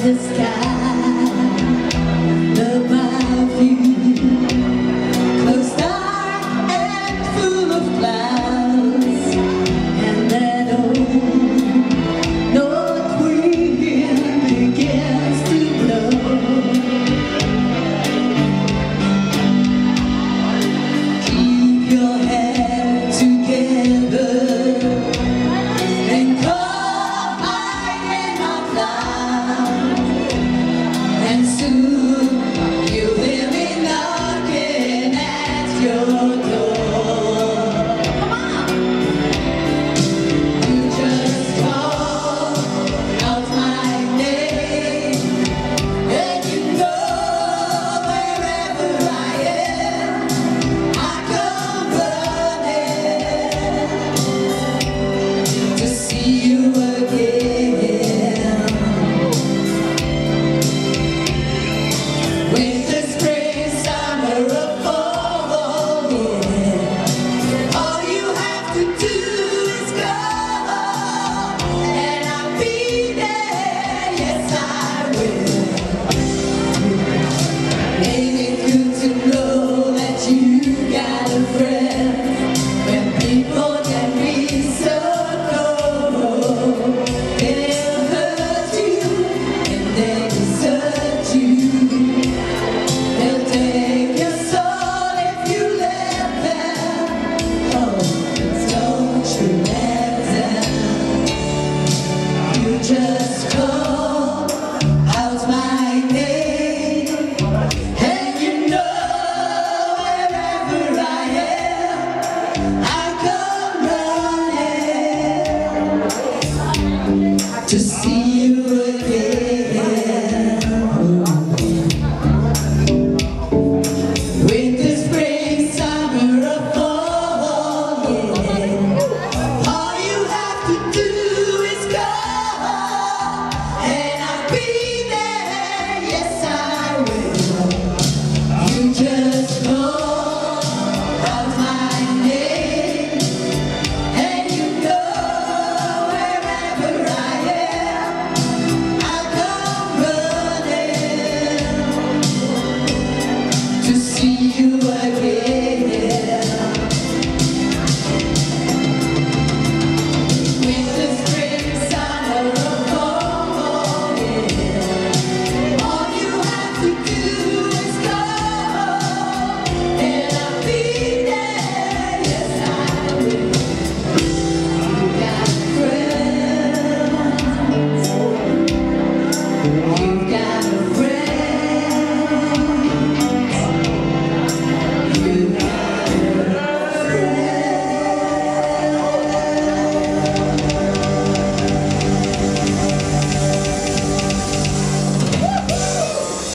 the sky above you, close dark and full of clouds, and that old north wind begins to blow. Keep your head together and come high in our clouds, and soon you'll hear me knocking at your door. Come on! You just call out my name, and you know wherever I am, I come running to see you again. Winter, spring, summer, or fall, yeah. All you have to do is call, and I'll be there. Yes, I will. Ain't it good to know that you got a friend when people can be so cold? They'll hurt you and they desert you. They'll take your soul if you let them. Oh, don't you let them. You just